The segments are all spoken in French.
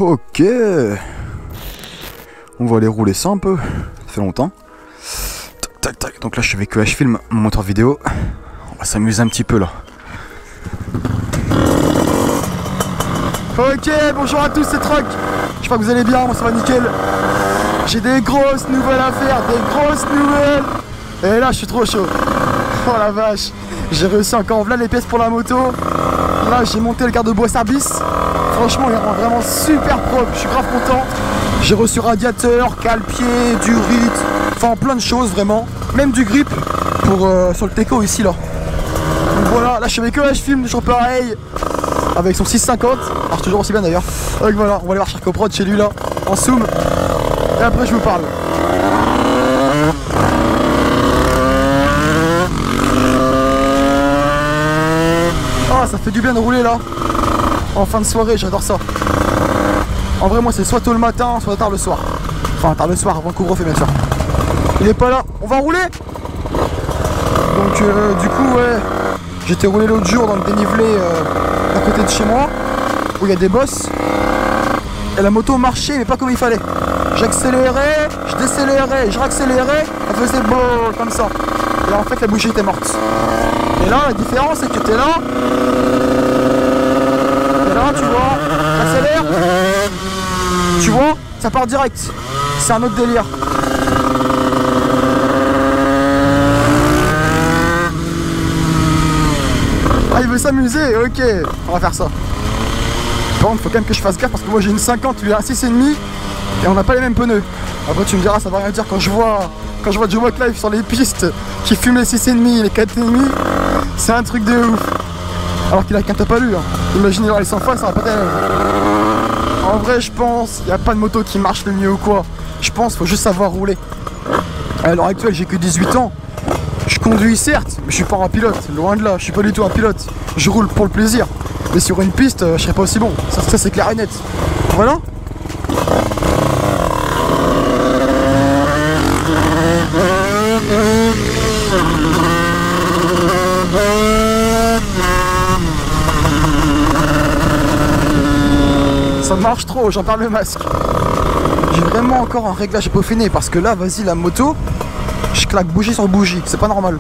Ok. On va aller rouler ça un peu. Ça fait longtemps. Tac, tac, tac. Donc là, je suis avec EH Film, mon monteur vidéo. On va s'amuser un petit peu là. Ok, bonjour à tous, c'est Troc. J'espère que vous allez bien, moi ça va nickel. J'ai des grosses nouvelles à faire, des grosses nouvelles. Et là, je suis trop chaud. Oh la vache. J'ai réussi encore, voilà les pièces pour la moto. Là, j'ai monté le garde-bois service. Franchement, il rend vraiment super propre. Je suis grave content. J'ai reçu radiateur, cale-pied, du RIT, enfin plein de choses vraiment. Même du grip pour sur le Teco ici là. Donc voilà, là je suis avec EH Film, toujours pareil. Avec son 650, marche toujours aussi bien d'ailleurs. Donc voilà, on va aller voir Charco Prod chez lui là, en zoom. Et après je vous parle. Ah, ça fait du bien de rouler là. En fin de soirée, j'adore ça. En vrai, moi c'est soit tôt le matin, soit tard le soir. Enfin, tard le soir, avant le couvre-feu bien sûr. Il est pas là, on va rouler. Donc du coup, ouais, j'étais roulé l'autre jour dans le dénivelé à côté de chez moi, où il y a des bosses. Et la moto marchait, mais pas comme il fallait. J'accélérais, je décélérais, je raccélérais, elle faisait beau comme ça. Et là, en fait, la bougie était morte. Et là, la différence, c'est que t'es là. Et là, tu vois, j'accélère. Tu vois, ça part direct. C'est un autre délire. Ah, il veut s'amuser, ok, on va faire ça. Par contre, faut quand même que je fasse gaffe parce que moi j'ai une 50, lui a un 6,5 et on n'a pas les mêmes pneus. Après tu me diras, ça va rien dire quand je vois Joe Watt Live sur les pistes qui fume les 6,5 et les 4,5, c'est un truc de ouf. Alors qu'il a qu'un top à lui, hein. Imaginez voir les 100 fois, ça va pas être... En vrai, je pense, il n'y a pas de moto qui marche le mieux ou quoi. Je pense, faut juste savoir rouler. À l'heure actuelle, j'ai que 18 ans. Je conduis certes, mais je suis pas un pilote, loin de là, je suis pas du tout un pilote. Je roule pour le plaisir. Mais sur une piste, je serais pas aussi bon. Ça c'est clair et net. Voilà. Ça marche trop, j'en perds le masque. J'ai vraiment encore un réglage à peaufiner parce que là, vas-y, la moto, je claque bougie sur bougie, c'est pas normal.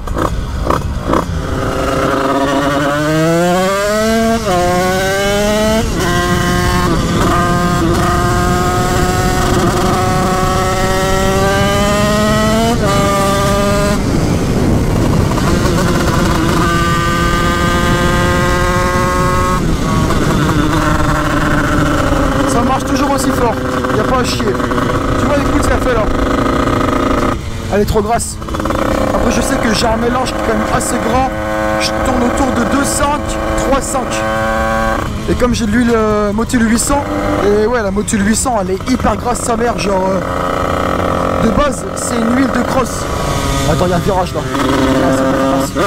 Ça marche toujours aussi fort, y a pas à chier. Tu vois les coups qu'elle fait là? Elle est trop grasse. Après je sais que j'ai un mélange qui est quand même assez gras. Je tourne autour de 2,5, 3,5. Et comme j'ai de l'huile Motul 800, et ouais la Motul 800 elle est hyper grasse sa mère, genre de base c'est une huile de cross. Attends, il y a un virage là. Ah, c'est pas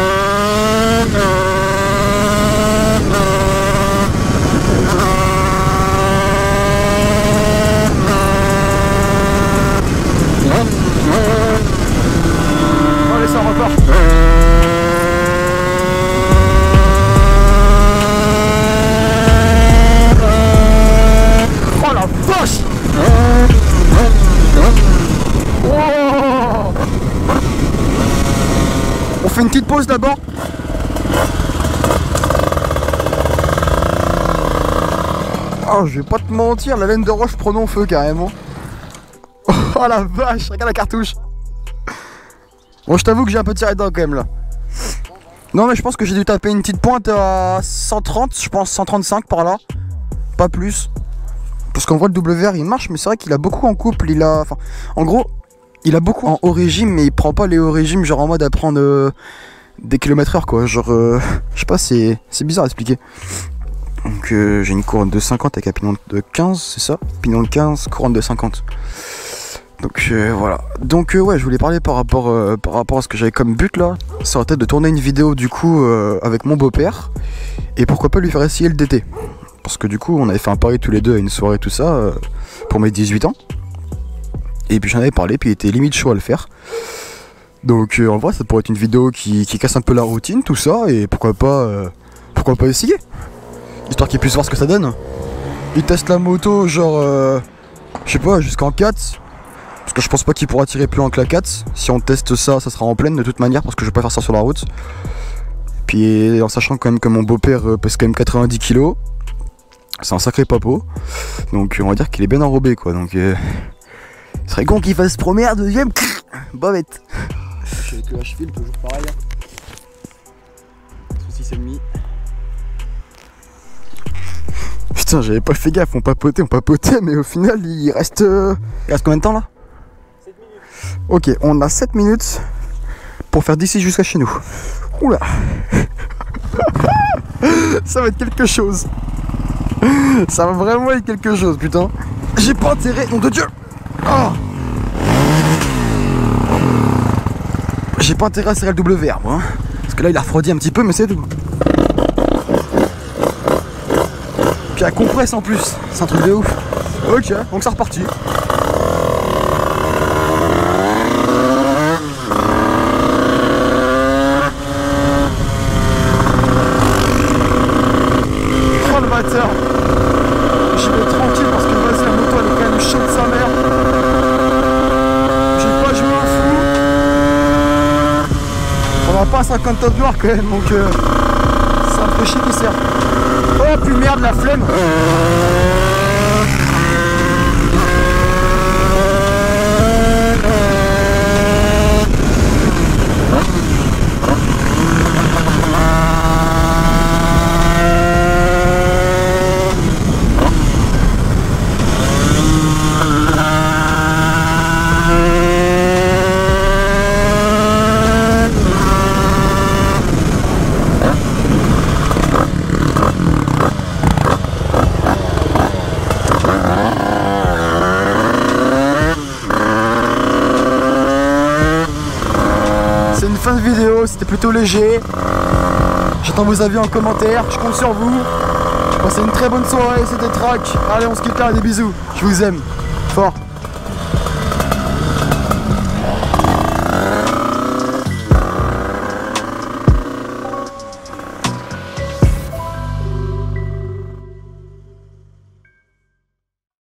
allez, ça repart. Oh la vache! Oh, on fait une petite pause d'abord. Oh, je vais pas te mentir, la laine de roche prenons feu carrément. Oh la vache, regarde la cartouche. Bon, je t'avoue que j'ai un peu tiré dedans quand même là. Non mais je pense que j'ai dû taper une petite pointe à 130, je pense 135 par là. Pas plus. Parce qu'en vrai le WR il marche, mais c'est vrai qu'il a beaucoup en couple, il a... Enfin, en gros, il a beaucoup en haut régime, mais il prend pas les hauts régimes genre en mode à prendre des km/h quoi. Genre, je sais pas, c'est bizarre à expliquer. Donc j'ai une couronne de 50 avec un pignon de 15, c'est ça? Pignon de 15, couronne de 50. Donc voilà. Donc ouais, je voulais parler par rapport à ce que j'avais comme but là. Ça aurait été de tourner une vidéo du coup avec mon beau-père. Et pourquoi pas lui faire essayer le DT. Parce que du coup on avait fait un pari tous les deux à une soirée tout ça pour mes 18 ans. Et puis j'en avais parlé, puis il était limite chaud à le faire. Donc en vrai ça pourrait être une vidéo qui casse un peu la routine, tout ça. Et pourquoi pas essayer. Histoire qu'il puisse voir ce que ça donne. il teste la moto genre je sais pas, jusqu'en 4. Parce que je pense pas qu'il pourra tirer plus loin que la 4. Si on teste ça, ça sera en pleine de toute manière, parce que je vais pas faire ça sur la route. Puis en sachant quand même que mon beau-père pèse quand même 90 kg. C'est un sacré papo. Donc on va dire qu'il est bien enrobé quoi. Donc ce serait con qu'il fasse première, deuxième, bavette. Avec le H-fil, toujours pareil. 6,5. Putain, j'avais pas fait gaffe, on papotait, mais au final il reste. Il reste combien de temps là? 7 minutes. Ok, on a 7 minutes pour faire d'ici jusqu'à chez nous. Oula. Ça va être quelque chose. Ça va vraiment être quelque chose, putain. J'ai pas intérêt, nom de Dieu. Oh. J'ai pas intérêt à serrer le WR moi. Parce que là il a refroidi un petit peu, mais c'est tout. Puis la compresse en plus, c'est un truc de ouf. Ok, donc c'est reparti. Oh le bâtard. J'y vais tranquille parce que vas-y, la moto elle est quand même chaude de sa mère. J'ai pas joué un fou. On va pas à 50 top noir quand même, donc ça me fait chier qui sert. Oh puis merde, la flemme. C'est une fin de vidéo, c'était plutôt léger. J'attends vos avis en commentaire, je compte sur vous. Passez une très bonne soirée, c'était Track. Allez, on se quitte là, des bisous. Je vous aime. Fort.